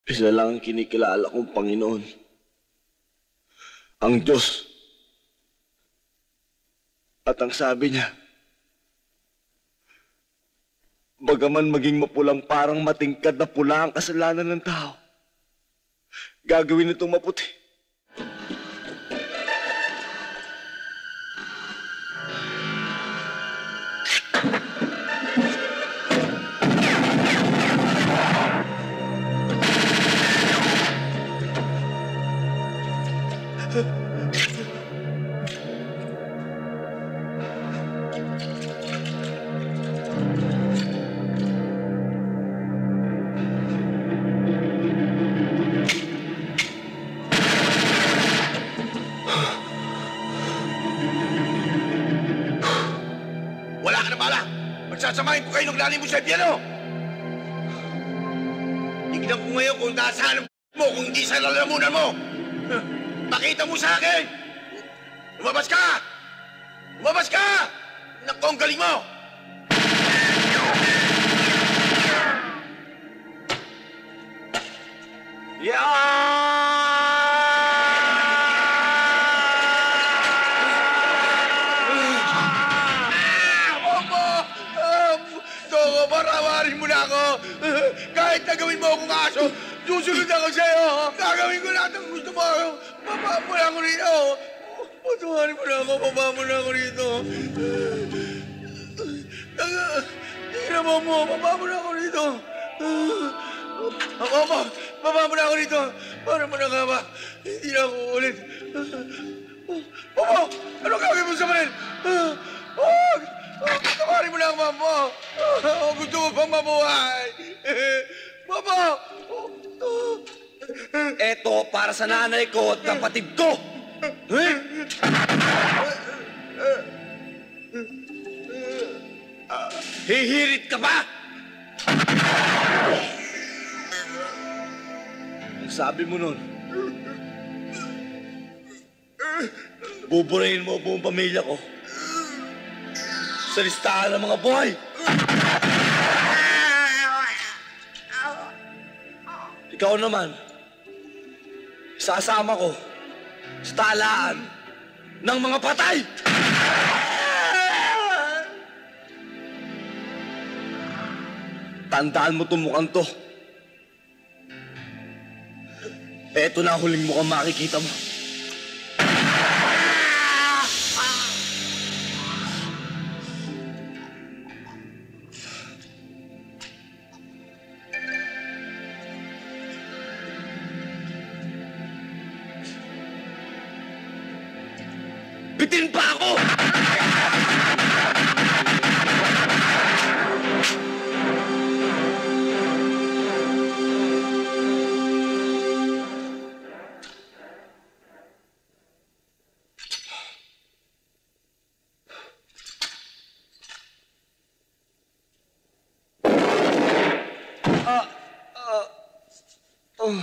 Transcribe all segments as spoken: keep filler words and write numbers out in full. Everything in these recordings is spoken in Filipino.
Isa lang ang kinikilala kong Panginoon. Ang Diyos. At ang sabi niya, bagaman maging mapulang parang matingkad na pula ang kasalanan ng tao, gagawin itong maputi. Sasamahin ko kayo ng lalim mo sa piano. Tignan ko ngayon kung nasaan mo, kung hindi sa lalamunan mo. Pakita mo sa akin. Lumabas ka! Lumabas ka! Naku, ang galing mo! Yeah! Parawarin mo na ako. Kahit na gawin mo akong aso, susunod ako sa'yo. Gagawin ko lahat ang gusto mo. Baba mo na ako rito. Patuwarin mo na ako. Baba mo na ako rito. Tingnan mo mo. Baba mo na ako rito. Baba, baba mo na ako rito. Para mo na nga ba? Hindi na ako ulit. Baba! Ano gagawin mo sa manin? Huwag! Patawarin mo na ang mama. Oh, gusto ko pang mabuhay. Mama! Eto para sa nanay ko at kapatid ko. Hihirit ka ba? Ang sabi mo nun, buburahin mo buong pamilya ko sa listahan ng mga buhay. Ikaw naman, sasama ko sa talaan ng mga patay. Tandaan mo itong mukhang to. Eto na huling mukhang makikita mo. Bitin pa ako! Ah, ah, oh.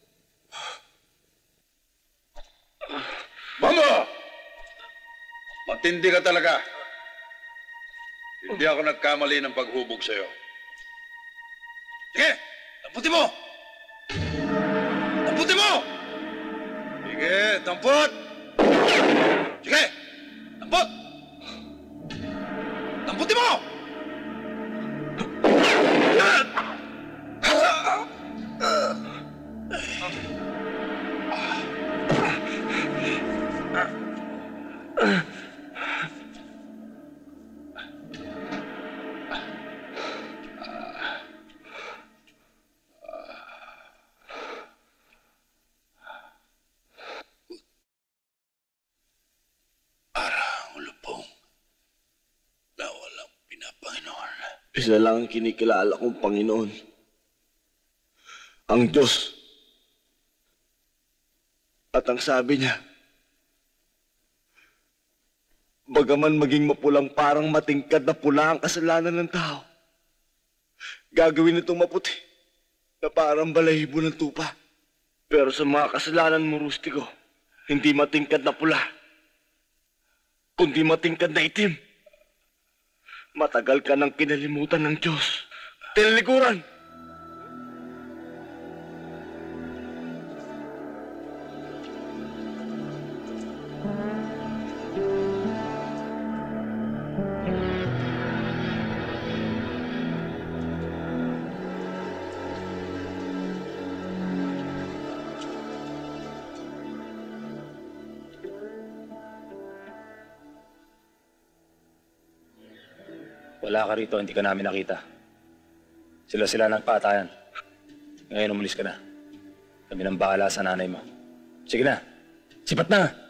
Mama! Matindi ka talaga. Hindi ako nagkamali ng paghubog sa'yo. Sige! Tamputin mo! Tamputin mo! Sige, tamput! Sige! Tamput! Tamputin mo! Isa lang ang kinikilala kong Panginoon. Ang Diyos. At ang sabi niya, bagaman maging mapulang parang matingkad na pula ang kasalanan ng tao, gagawin itong maputi na parang balahibo ng tupa. Pero sa mga kasalanan mo, Rustico, hindi matingkad na pula, kundi matingkad na itim. Matagal ka nang kinalimutan ng Diyos. Tinalikuran. Wala ka rito, hindi ka namin nakita. Sila-sila nagpatayan. Ngayon umalis ka na. Kami nang bahala sa nanay mo. Sige na, sipat na!